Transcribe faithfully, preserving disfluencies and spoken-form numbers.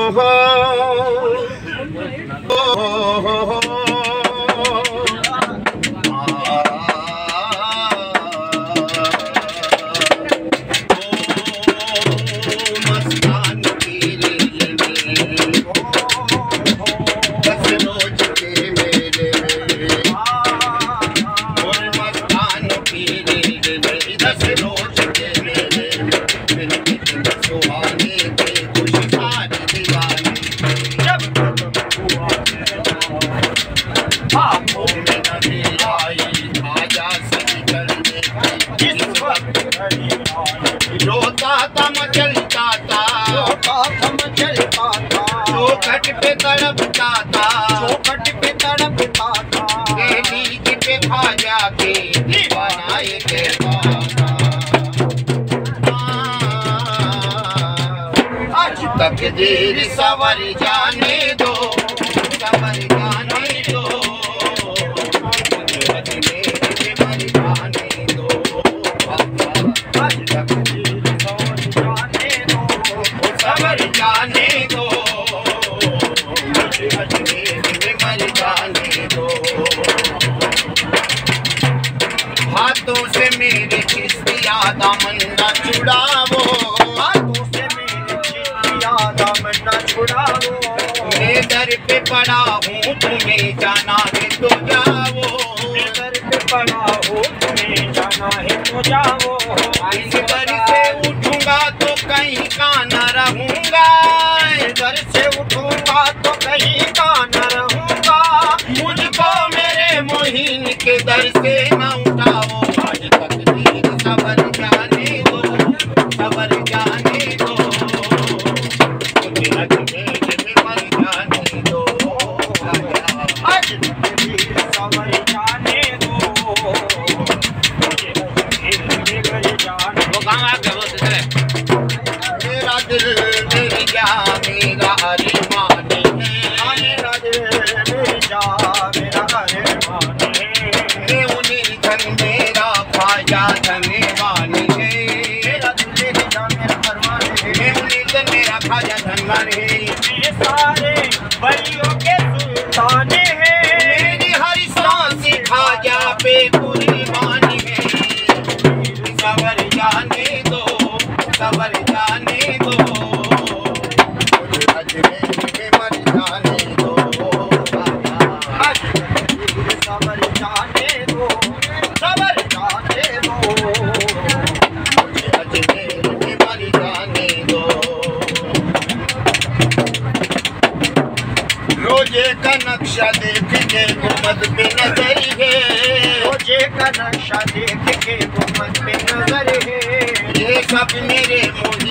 रोता था मचलता था, रोता था मचलता था, चौखट पे तड़पता था, चौखट पे तड़पता था, दहलीज पे खा जाके दीवाना ये कहता था। आज तक देर सवर जाने दो, सवर जाने दो, हाथों से मेरे चिश्तिया दामन न छुड़ावो, हाथों से मेरे चिश्तिया दामन न छुड़ावो, मैं दर पे पड़ा हूँ तुम्हें जाना है तो जाओ, मैं दर पे पड़ा हूँ तुम्हें जाना है तो जाओ, इस दर से उठूंगा तो कहीं का न रहूंगा, इस दर से उठूंगा तो कहीं का न रहूंगा, मुझको मेरे मोहिन के दर से न उठाओ। आज तक देर सबर जाने दो, सबर जाने दो, मुझे अजमेर में मर जाने दो, आज तक देर सबर जाने दो, मुझे अजमेर में मर जाने दो। वो कहाँ गए वो दूसरे? मेरा दिल मेरी जान मेरा अरमान है, मेरा दिल मेरी जान मेरा अरमान है, मैं उन्हीं धन मेरा ख्वाजा धनवान है, मेरा दिल मेरी जान मेरा अरमान है, मैं उन्हीं धन मेरा ख्वाजा धनवान है, ये सारे वलियों के सुल्तान है, मेरी हर सांस ख्वाजा पे कुर्बान है। सबर जाने दो, सबर जाने दो, मुझे अजमेर में मर जाने दो, सबर जाने दो, सबर जाने दो, मुझे अजमेर में मर जाने दो। रोजे का नक्शा देख के गुम्बद पे नजर है, रोजे का नक्शा देख के गुम्बद पे नजर है, ये सब मेरे मुझे